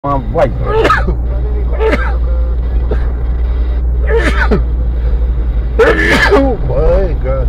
Vai! Băi, gata.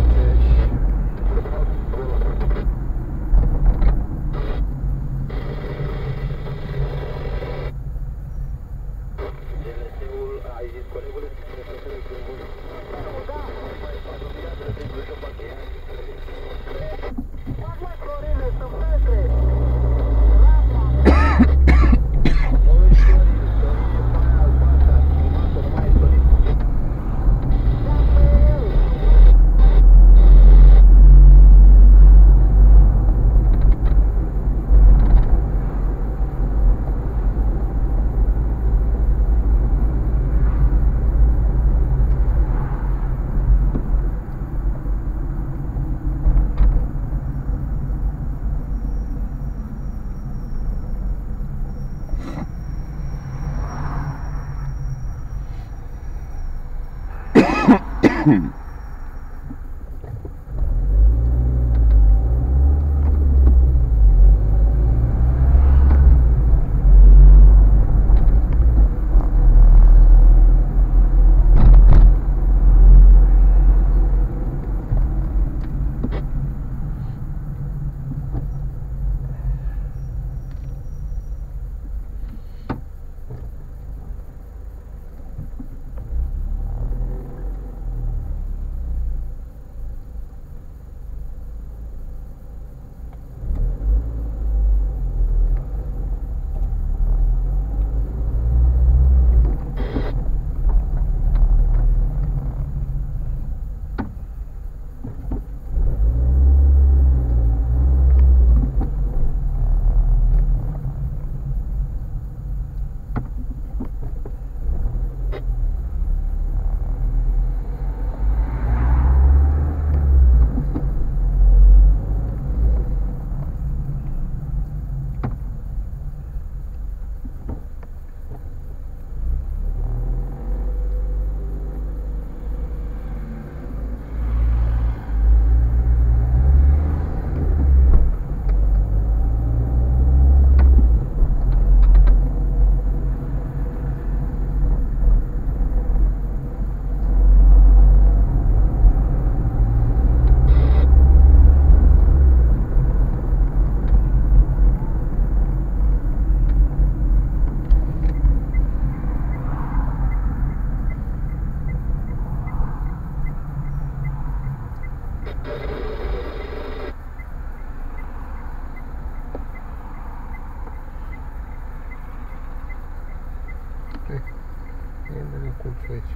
Aici.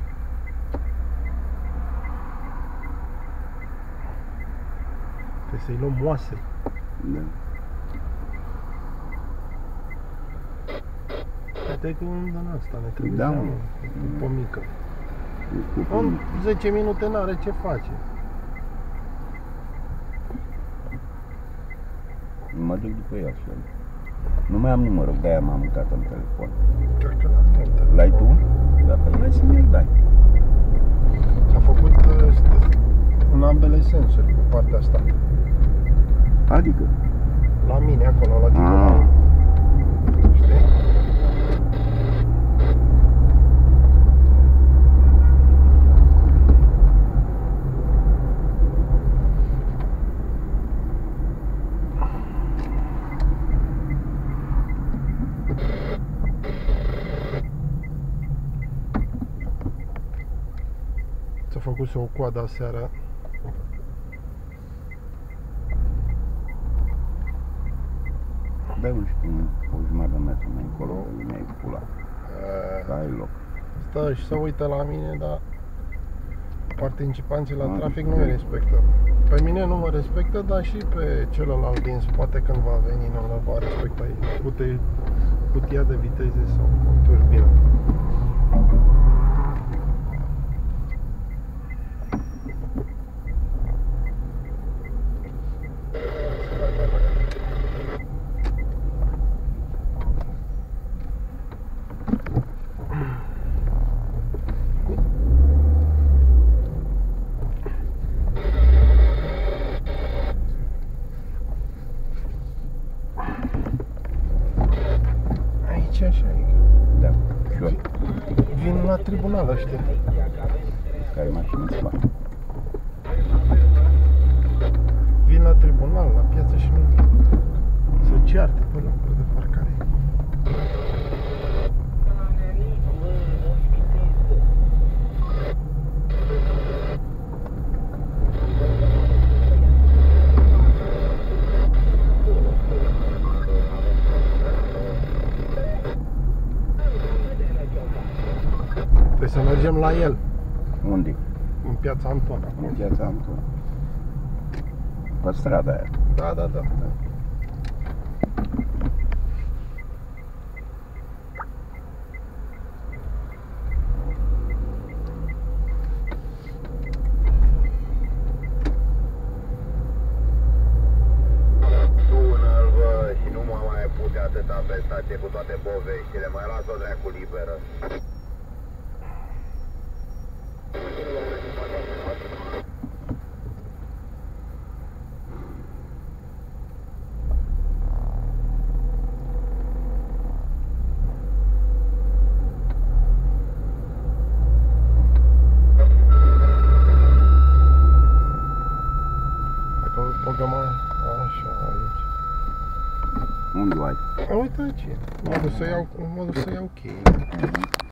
Trebuie să-i luăm moase. Da. Poate că în asta ne trebuie da, o mică. În 10 minute n-are ce face. Mă duc după ea și nu mai am numărul, de-aia m-am uitat în telefon. L-ai tu? Dacă l-ai să mi-l dai. S-a făcut în ambele sensuri, pe partea asta. Adică? La mine, acolo, la tine. Știi? S-a făcut o coadă aseară. Da, nu știu, o jumătate de metru mai încolo, mi-ai pula. Ai loc. Stă și se uită la mine, dar participanții la trafic nu îi respectă. Pe mine nu mă respectă, dar și pe celălalt din spate când va veni nu mă va respecta. Cutia de viteze sau turbină. așa e. Da, și eu. Vin la tribunal ăștia. Care mașină îți fac? Vin la tribunal, la piață și nu se ceartă pe locuri de parcare. Trebuie să mergem la el, Unde? în piața Anton. În Piața Anton. Pe strada aia. Da, da, da. Sună-l, bă, și nu mă mai pute atâta pe stație cu toate poveștile, mai las-o dracu liberă. Dacă o băgăm așa aici. Unde o ai? Uite aici. Mă duc să iau cheii.